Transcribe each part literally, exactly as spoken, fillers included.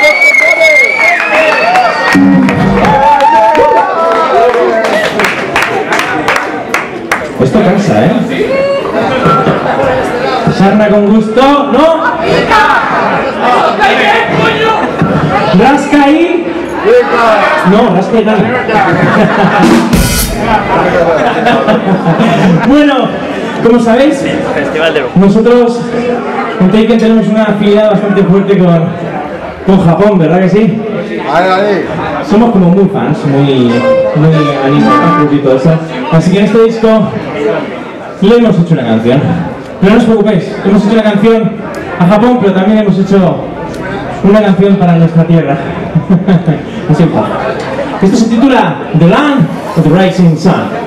Esto cansa, ¿eh? Sarna con gusto, ¿no? Rasca ahí. No, rasca y nada. Bueno, como sabéis, nosotros en Taken tenemos una afinidad bastante fuerte con, con Japón, ¿verdad que sí? Somos como muy fans, muy, muy animados y todo eso. Así que en este disco le hemos hecho una canción. Pero no os preocupéis, hemos hecho una canción a Japón, pero también hemos hecho una canción para nuestra tierra. Así que esto se titula The Land of the Rising Sun.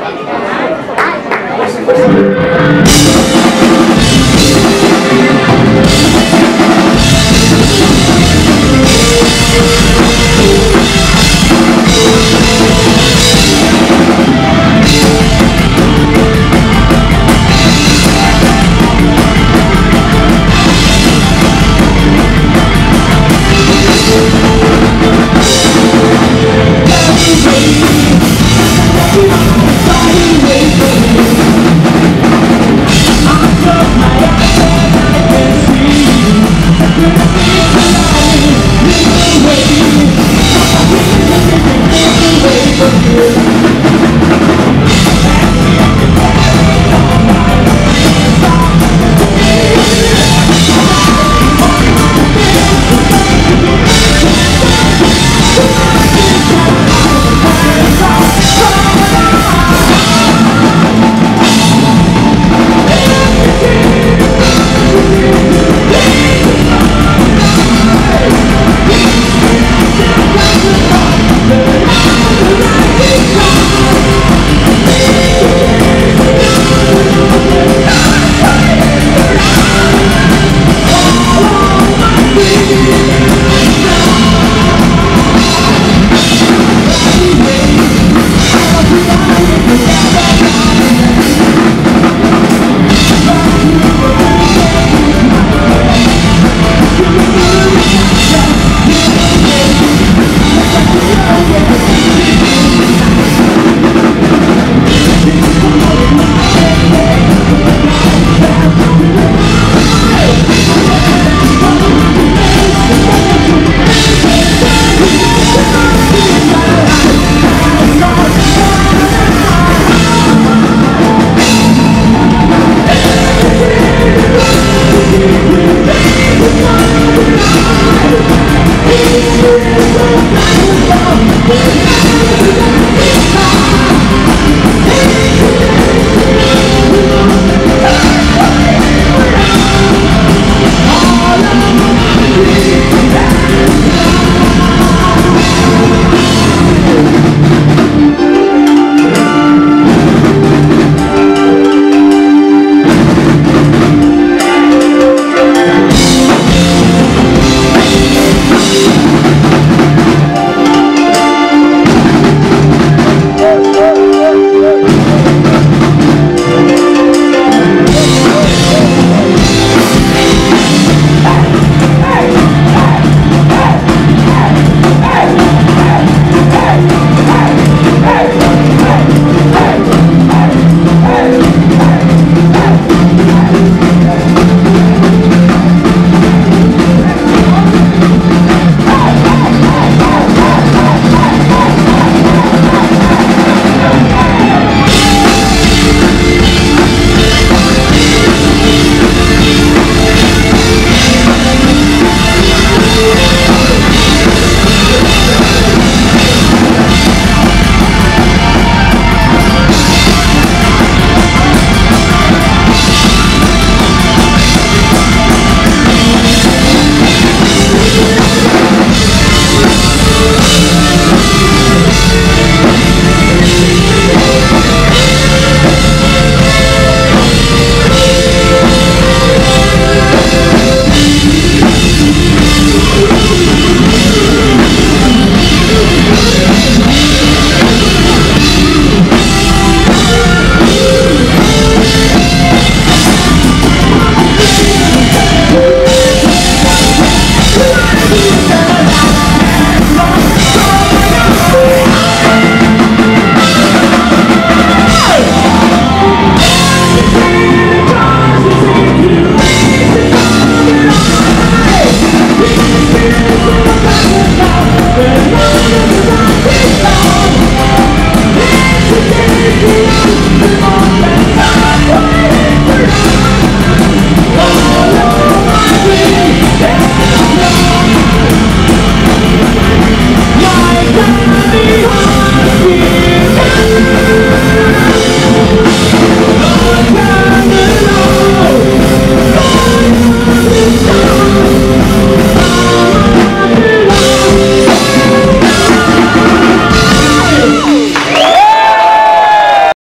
We'll be right back.